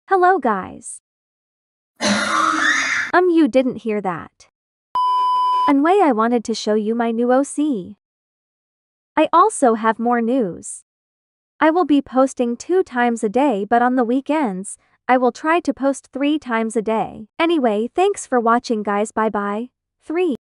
Hello guys. You didn't hear that. Anyway, I wanted to show you my new OC. I also have more news. I will be posting 2 times a day, but on the weekends, I will try to post 3 times a day. Anyway, thanks for watching guys, bye bye. 3